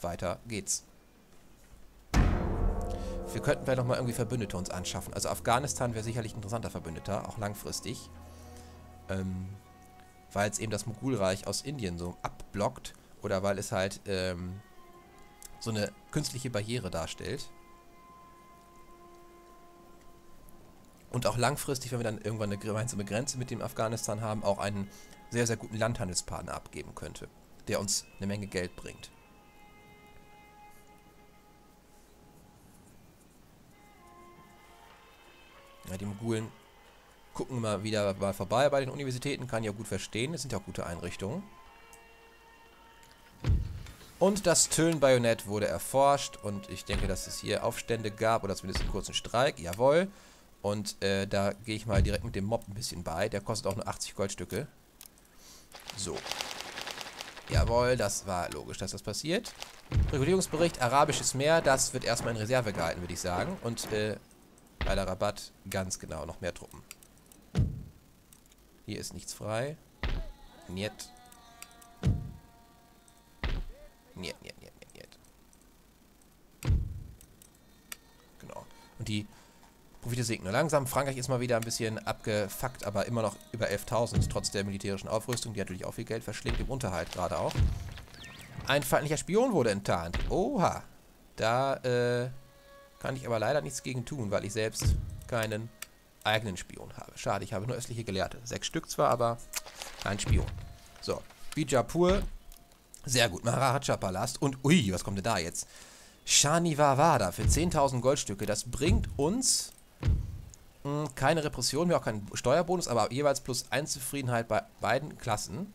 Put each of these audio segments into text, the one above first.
weiter geht's. Wir könnten vielleicht nochmal irgendwie Verbündete uns anschaffen. Also Afghanistan wäre sicherlich ein interessanter Verbündeter, auch langfristig. Weil es eben das Mogulreich aus Indien so abblockt. Oder weil es halt so eine künstliche Barriere darstellt. Und auch langfristig, wenn wir dann irgendwann eine gemeinsame Grenze mit dem Afghanistan haben, auch einen sehr, sehr guten Landhandelspartner abgeben könnte, der uns eine Menge Geld bringt. Ja, die Mogulen gucken mal wieder mal vorbei bei den Universitäten, kann ja gut verstehen, es sind ja auch gute Einrichtungen. Und das Tölen-Bajonett wurde erforscht und ich denke, dass es hier Aufstände gab oder zumindest einen kurzen Streik, jawohl. Und da gehe ich mal direkt mit dem Mob ein bisschen bei, der kostet auch nur 80 Goldstücke. So. Jawohl, das war logisch, dass das passiert. Regulierungsbericht, Arabisches Meer, das wird erstmal in Reserve gehalten, würde ich sagen. Und bei der Rabatt, ganz genau, noch mehr Truppen. Hier ist nichts frei. Niet. Niet. Genau. Und die Profite sinken nur langsam. Frankreich ist mal wieder ein bisschen abgefuckt, aber immer noch über 11.000, trotz der militärischen Aufrüstung, die natürlich auch viel Geld verschlingt, im Unterhalt gerade auch. Ein feindlicher Spion wurde enttarnt. Oha. Da kann ich aber leider nichts gegen tun, weil ich selbst keinen eigenen Spion habe. Schade, ich habe nur östliche Gelehrte. 6 Stück zwar, aber kein Spion. So, Bijapur. Sehr gut, Maharaja-Palast. Und, ui, was kommt denn da jetzt? Shanivavada für 10.000 Goldstücke. Das bringt uns keine Repression mehr, auch keinen Steuerbonus, aber jeweils +1 Zufriedenheit bei beiden Klassen.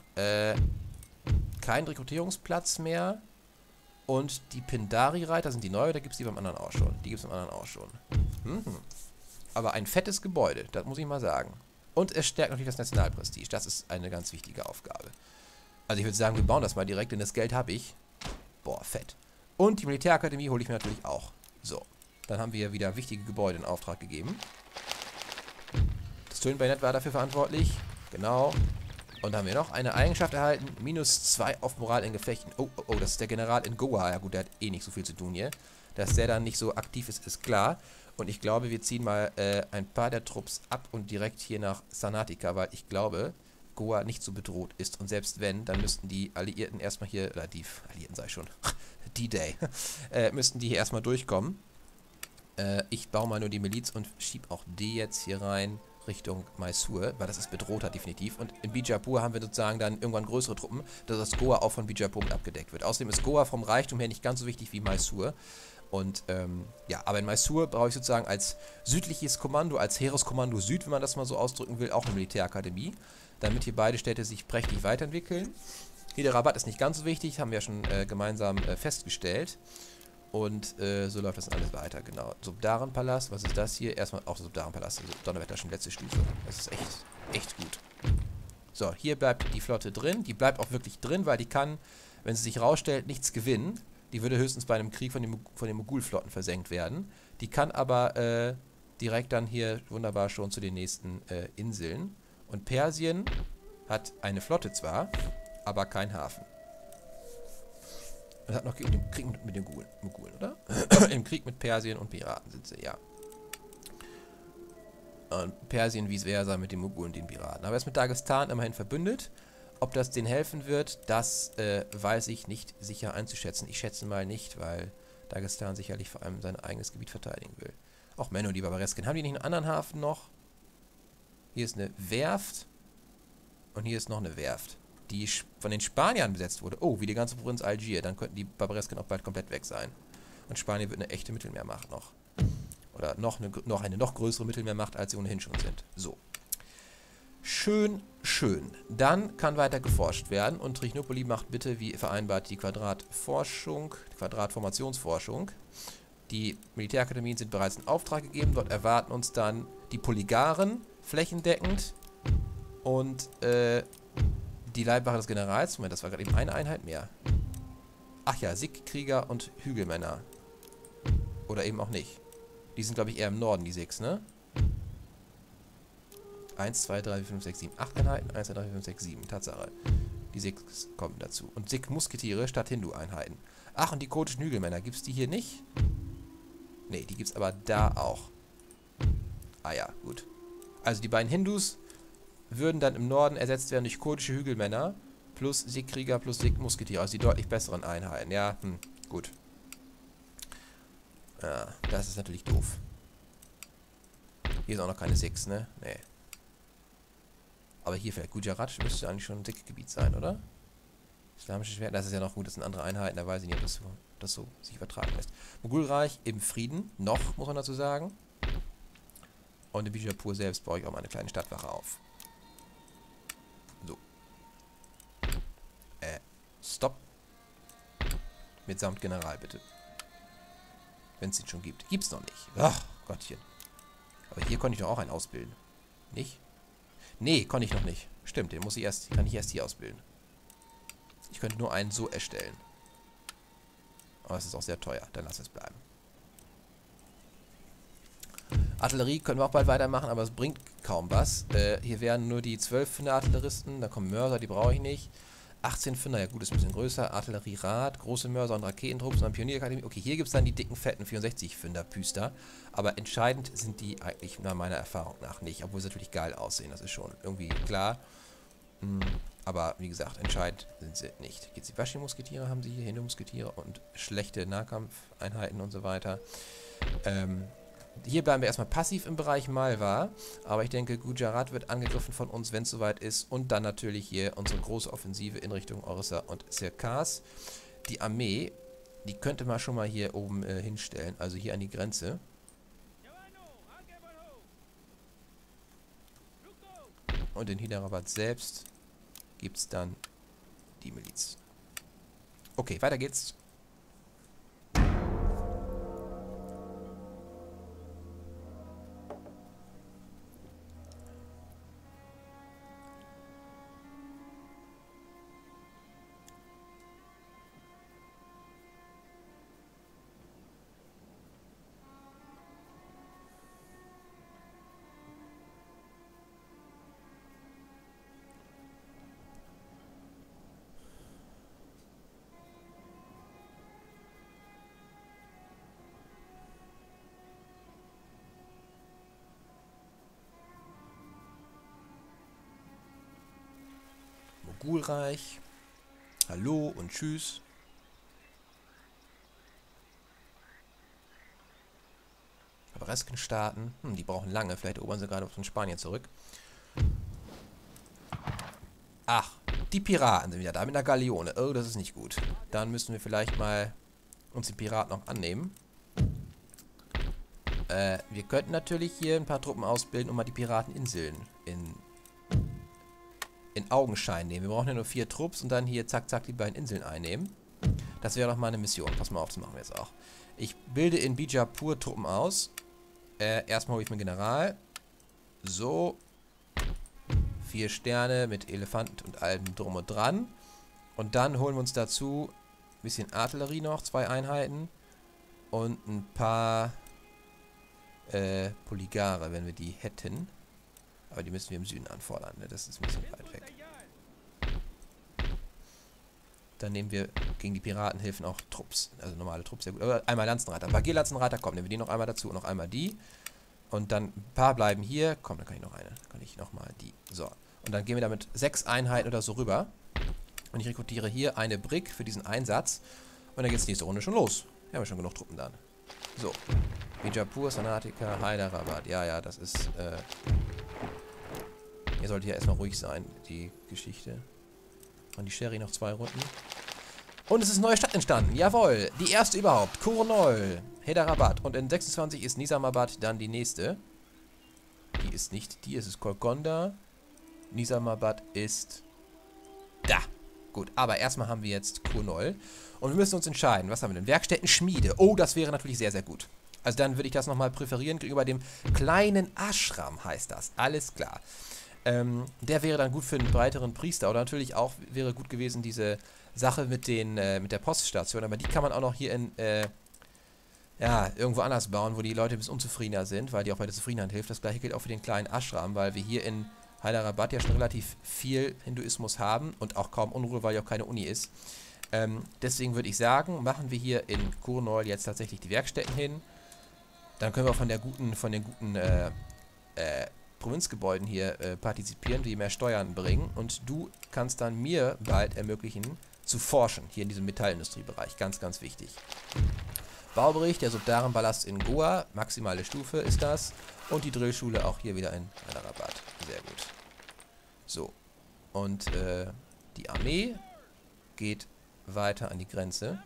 Kein Rekrutierungsplatz mehr. Und die Pindari-Reiter sind die neue, oder gibt es die beim anderen auch schon? Die gibt es beim anderen auch schon. Aber ein fettes Gebäude, das muss ich mal sagen. Und es stärkt natürlich das Nationalprestige. Das ist eine ganz wichtige Aufgabe. Also ich würde sagen, wir bauen das mal direkt, denn das Geld habe ich. Boah, fett. Und die Militärakademie hole ich mir natürlich auch. So, dann haben wir wieder wichtige Gebäude in Auftrag gegeben. Das Tönen-Bajonett war dafür verantwortlich. Genau. Und haben wir noch eine Eigenschaft erhalten. -2 auf Moral in Gefechten. Oh, das ist der General in Goa. Ja gut, der hat eh nicht so viel zu tun hier. Dass der dann nicht so aktiv ist, ist klar. Und ich glaube, wir ziehen mal ein paar der Trupps ab und direkt hier nach Sanatika, weil ich glaube, Goa nicht so bedroht ist. Und selbst wenn, dann müssten die Alliierten erstmal hier, oder die Alliierten sei schon, D-Day, müssten die hier erstmal durchkommen. Ich baue mal nur die Miliz und schiebe auch die jetzt hier rein Richtung Mysore, weil das ist bedrohter definitiv. Und in Bijapur haben wir sozusagen dann irgendwann größere Truppen, dass das Goa auch von Bijapur mit abgedeckt wird. Außerdem ist Goa vom Reichtum her nicht ganz so wichtig wie Mysore. Und ja, aber in Mysore brauche ich sozusagen als südliches Kommando, als Heereskommando Süd, wenn man das mal so ausdrücken will, auch eine Militärakademie, damit hier beide Städte sich prächtig weiterentwickeln. Hier der Rabatt ist nicht ganz so wichtig, haben wir ja schon gemeinsam festgestellt. Und so läuft das alles weiter, genau. Subdarenpalast, was ist das hier? Erstmal auch Subdarenpalast, also Donnerwetter schon letzte Stufe. Das ist echt gut. So, hier bleibt die Flotte drin. Die bleibt auch wirklich drin, weil die kann, wenn sie sich rausstellt, nichts gewinnen. Die würde höchstens bei einem Krieg von den Mogulflotten versenkt werden. Die kann aber direkt dann hier wunderbar schon zu den nächsten Inseln. Und Persien hat eine Flotte zwar, aber keinen Hafen. Und hat noch im Krieg mit den Mogulen, oder? Im Krieg mit Persien und Piraten sind sie, ja. Und Persien vice versa mit den Mogulen und den Piraten. Aber er ist mit Dagestan immerhin verbündet. Ob das denen helfen wird, das weiß ich nicht sicher einzuschätzen. Ich schätze mal nicht, weil Dagestan sicherlich vor allem sein eigenes Gebiet verteidigen will. Auch Menno, die Barbaresken. Haben die nicht einen anderen Hafen noch? Hier ist eine Werft. Und hier ist noch eine Werft, die von den Spaniern besetzt wurde. Oh, wie die ganze Provinz Algier. Dann könnten die Barbaresken auch bald komplett weg sein. Und Spanien wird eine echte Mittelmeermacht noch. Oder noch eine noch größere Mittelmeermacht, als sie ohnehin schon sind. So. Schön, schön. Dann kann weiter geforscht werden. Und Trichinopoli macht bitte, wie vereinbart, die Quadratformationsforschung. Die Militärakademien sind bereits in Auftrag gegeben. Dort erwarten uns dann die Polygaren flächendeckend. Und die Leibwache des Generals. Moment, das war gerade eben eine Einheit mehr. Ach ja, Sikh-Krieger und Hügelmänner. Oder eben auch nicht. Die sind, glaube ich, eher im Norden, die Sikhs, ne? 1, 2, 3, 4, 5, 6, 7, 8 Einheiten. 1, 2, 3, 4, 5, 6, 7. Tatsache. Die Sikhs kommen dazu. Und Sikh-Musketiere statt Hindu-Einheiten. Ach, und die kurdischen Hügelmänner. Gibt es die hier nicht? Ne, die gibt es aber da auch. Ah ja, gut. Also die beiden Hindus würden dann im Norden ersetzt werden durch kurdische Hügelmänner plus Sikh-Krieger plus Sikh-Musketiere. Also die deutlich besseren Einheiten. Ja, gut. Ja, das ist natürlich doof. Hier ist auch noch keine Sikhs, ne? Nee. Aber hier vielleicht Gujarat müsste eigentlich schon ein Sikh-Gebiet sein, oder? Islamische Schwert, das ist ja noch gut, das sind andere Einheiten, da weiß ich nicht, ob das so sich übertragen lässt. Mogulreich im Frieden, noch, muss man dazu sagen. Und in Bijapur selbst baue ich auch mal eine kleine Stadtwache auf. So. Stopp. Mitsamt General, bitte. Wenn es den schon gibt. Gibt's noch nicht. Ach, Gottchen. Aber hier konnte ich doch auch einen ausbilden. Nicht? Nee, konnte ich noch nicht. Stimmt, den kann ich erst hier ausbilden. Ich könnte nur einen so erstellen. Aber es ist auch sehr teuer. Dann lass es bleiben. Artillerie können wir auch bald weitermachen, aber es bringt kaum was. Hier wären nur die 12 Pfünder-Artilleristen. Da kommen Mörser, die brauche ich nicht. 18 Pfünder, ja gut, ist ein bisschen größer. Artillerierad, große Mörser und Raketentrupps und dann Pionierakademie. Okay, hier gibt es dann die dicken, fetten 64 Pfünder-Püster. Aber entscheidend sind die eigentlich nach meiner Erfahrung nach nicht. Obwohl sie natürlich geil aussehen, das ist schon irgendwie klar. Aber wie gesagt, entscheidend sind sie nicht. Getsubashi-Musketiere haben sie hier, Hindu-Musketiere und schlechte Nahkampfeinheiten und so weiter. Hier bleiben wir erstmal passiv im Bereich Malwa, aber ich denke, Gujarat wird angegriffen von uns, wenn es soweit ist. Und dann natürlich hier unsere große Offensive in Richtung Orissa und Sirkars. Die Armee, die könnte man schon mal hier oben hinstellen, also hier an die Grenze. Und in Hyderabad selbst gibt es dann die Miliz. Okay, weiter geht's. Mogulreich. Hallo und tschüss. Bareskenstaaten. Die brauchen lange. Vielleicht erobern sie gerade von Spanien zurück. Ach, die Piraten sind wieder da mit einer Galeone. Oh, das ist nicht gut. Dann müssen wir vielleicht mal uns die Piraten noch annehmen. Wir könnten natürlich hier ein paar Truppen ausbilden und mal die Pirateninseln in Augenschein nehmen. Wir brauchen ja nur 4 Trupps und dann hier zack, zack die beiden Inseln einnehmen. Das wäre doch mal eine Mission. Pass mal auf, das machen wir jetzt auch. Ich bilde in Bijapur Truppen aus. Erstmal hole ich mir General. So. 4 Sterne mit Elefant und allem drum und dran. Und dann holen wir uns dazu ein bisschen Artillerie noch, 2 Einheiten. Und ein paar Polygare, wenn wir die hätten. Aber die müssen wir im Süden anfordern, ne? Das ist ein bisschen weit weg. Dann nehmen wir gegen die Piratenhilfen auch Trupps. Also normale Trupps, sehr gut. Aber einmal Lanzenreiter. Ein paar Lanzenreiter, kommen. Nehmen wir die noch einmal dazu und noch einmal die. Und dann ein paar bleiben hier. Komm, dann kann ich noch eine. Dann kann ich nochmal die. So. Und dann gehen wir damit 6 Einheiten oder so rüber. Und ich rekrutiere hier eine Brig für diesen Einsatz. Und dann geht es nächste Runde schon los. Wir haben ja schon genug Truppen dann. So. Bijapur, Sanatika, Hyderabad. Ja, ja, das ist, hier sollte ja erstmal ruhig sein, die Geschichte. Und die Sherry noch 2 Runden. Und es ist eine neue Stadt entstanden. Jawohl. Die erste überhaupt. Kurnol. Hyderabad. Und in 26 ist Nizamabad dann die nächste. Die ist nicht die. Es ist Golconda. Nizamabad ist da. Gut. Aber erstmal haben wir jetzt Kurnol. Und wir müssen uns entscheiden. Was haben wir denn? Werkstätten Schmiede. Oh, das wäre natürlich sehr, sehr gut. Also dann würde ich das nochmal präferieren gegenüber dem kleinen Ashram, heißt das. Alles klar. Der wäre dann gut für einen breiteren Priester. Oder natürlich auch wäre gut gewesen diese Sache mit der Poststation. Aber die kann man auch noch hier in, irgendwo anders bauen, wo die Leute ein bisschen unzufriedener sind, weil die auch bei der Zufriedenheit hilft. Das gleiche gilt auch für den kleinen Ashram, weil wir hier in Hyderabad ja schon relativ viel Hinduismus haben und auch kaum Unruhe, weil ja auch keine Uni ist. Deswegen würde ich sagen, machen wir hier in Kurnool jetzt tatsächlich die Werkstätten hin. Dann können wir von den guten Provinzgebäuden hier partizipieren, die mehr Steuern bringen. Und du kannst dann mir bald ermöglichen, zu forschen, hier in diesem Metallindustriebereich. Ganz, ganz wichtig. Baubericht, der Subdarenpalast in Goa, maximale Stufe ist das. Und die Drillschule auch hier wieder in Hyderabad. Sehr gut. So. Und die Armee geht weiter an die Grenze.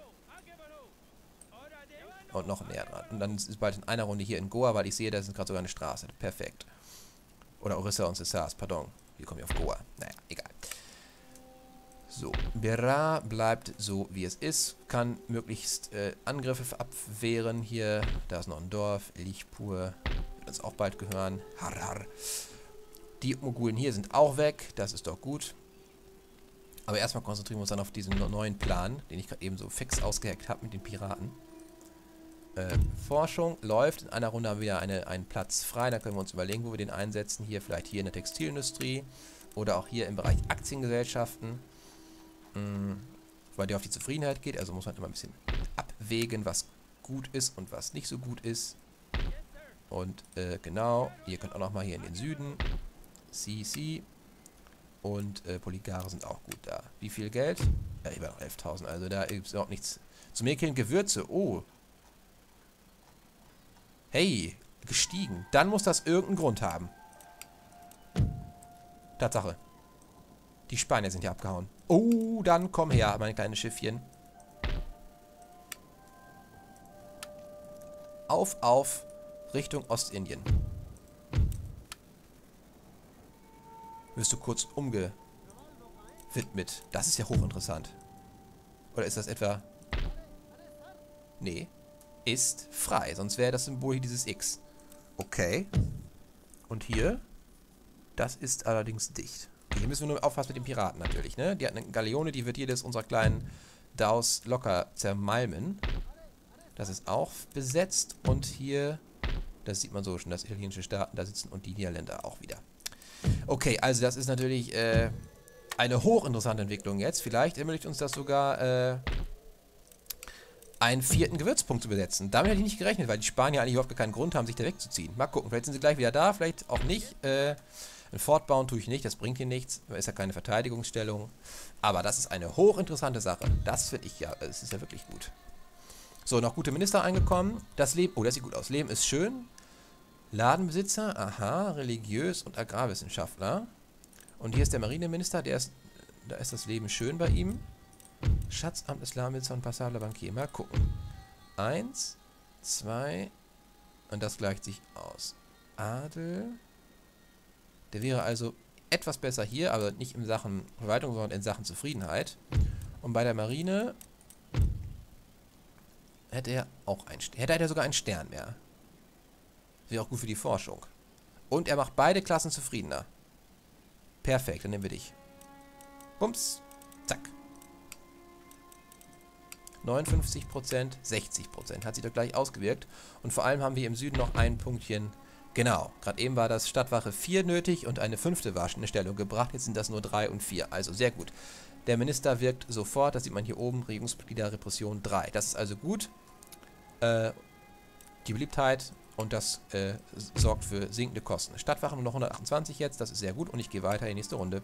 Und noch näher dran. Und dann ist bald in einer Runde hier in Goa, weil ich sehe, da ist gerade sogar eine Straße. Perfekt. Oder Orissa und Cessars, pardon. Hier komme ich auf Goa. Naja, egal. So, Berar bleibt so, wie es ist. Kann möglichst Angriffe abwehren. Hier, da ist noch ein Dorf. Lichpur. Wird uns auch bald gehören. Harar. Die Mogulen hier sind auch weg. Das ist doch gut. Aber erstmal konzentrieren wir uns dann auf diesen neuen Plan, den ich gerade eben so fix ausgeheckt habe mit den Piraten. Forschung läuft. In einer Runde haben wir wieder einen Platz frei. Da können wir uns überlegen, wo wir den einsetzen. Hier vielleicht hier in der Textilindustrie. Oder auch hier im Bereich Aktiengesellschaften. Weil der auf die Zufriedenheit geht. Also muss man immer ein bisschen abwägen, was gut ist und was nicht so gut ist. Und genau, ihr könnt auch nochmal hier in den Süden. CC. Und Polygare sind auch gut da. Wie viel Geld? Ja, über noch 11.000. Also da gibt es überhaupt nichts. Zu Mäkeln Gewürze. Oh. Hey, gestiegen. Dann muss das irgendeinen Grund haben. Tatsache. Die Spanier sind ja abgehauen. Oh, dann komm her, mein kleines Schiffchen. Auf, Richtung Ostindien. Wirst du kurz umgewidmet. Das ist ja hochinteressant. Oder ist das etwa... Nee. Ist frei. Sonst wäre das Symbol hier dieses X. Okay. Und hier? Das ist allerdings dicht. Hier müssen wir nur aufpassen mit den Piraten natürlich, ne? Die hat eine Galeone, die wird jedes unserer kleinen Daus locker zermalmen. Das ist auch besetzt. Und hier, das sieht man so schon, dass italienische Staaten da sitzen und die Niederländer auch wieder. Okay, also das ist natürlich eine hochinteressante Entwicklung jetzt. Vielleicht ermöglicht uns das sogar einen 4. Gewürzpunkt zu besetzen. Damit hätte ich nicht gerechnet, weil die Spanier eigentlich überhaupt keinen Grund haben, sich da wegzuziehen. Mal gucken, vielleicht sind sie gleich wieder da, vielleicht auch nicht. Ein Fortbauen tue ich nicht, das bringt hier nichts. Da ist ja keine Verteidigungsstellung. Aber das ist eine hochinteressante Sache. Das finde ich ja, es ist ja wirklich gut. So, noch gute Minister eingekommen. Das Leben, oh, das sieht gut aus. Leben ist schön. Ladenbesitzer, aha, religiös und Agrarwissenschaftler. Und hier ist der Marineminister, da ist das Leben schön bei ihm. Schatzamt, Islambesitzer und passabler Bankier. Mal gucken. 1, 2 und das gleicht sich aus. Adel. Der wäre also etwas besser hier, aber nicht in Sachen Verwaltung, sondern in Sachen Zufriedenheit. Und bei der Marine hätte er auch hätte er sogar einen Stern mehr. Wäre auch gut für die Forschung. Und er macht beide Klassen zufriedener. Perfekt, dann nehmen wir dich. Bums. Zack. 59%, 60%. Hat sich doch gleich ausgewirkt. Und vor allem haben wir im Süden noch ein Punktchen. Genau. Gerade eben war das Stadtwache 4 nötig und eine 5. war schon in Stellung gebracht. Jetzt sind das nur 3 und 4. Also sehr gut. Der Minister wirkt sofort. Das sieht man hier oben. Regierungsmitglieder Repression 3. Das ist also gut. Die Beliebtheit und das sorgt für sinkende Kosten. Stadtwache nur noch 128 jetzt. Das ist sehr gut. Und ich gehe weiter in die nächste Runde.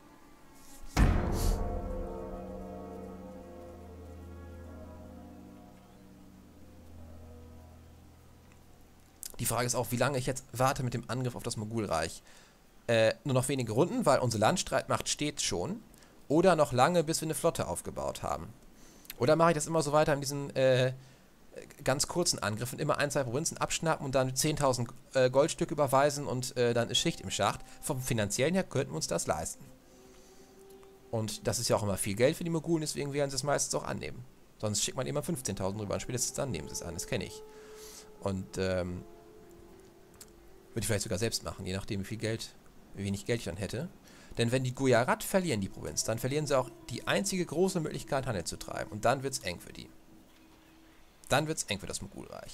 Die Frage ist auch, wie lange ich jetzt warte mit dem Angriff auf das Mogulreich. Nur noch wenige Runden, weil unsere Landstreitmacht steht schon. Oder noch lange, bis wir eine Flotte aufgebaut haben. Oder mache ich das immer so weiter in diesen ganz kurzen Angriffen. Immer 1, 2 Provinzen abschnappen und dann 10.000 Goldstück überweisen und dann ist Schicht im Schacht. Vom Finanziellen her könnten wir uns das leisten. Und das ist ja auch immer viel Geld für die Mogulen, deswegen werden sie es meistens auch annehmen. Sonst schickt man immer 15.000 rüber und spätestens dann nehmen sie es an, das kenne ich. Und würde ich vielleicht sogar selbst machen, je nachdem wie wenig Geld ich dann hätte. Denn wenn die Gujarat verlieren, die Provinz, dann verlieren sie auch die einzige große Möglichkeit, Handel zu treiben. Und dann wird es eng für die. Dann wird es eng für das Mogulreich.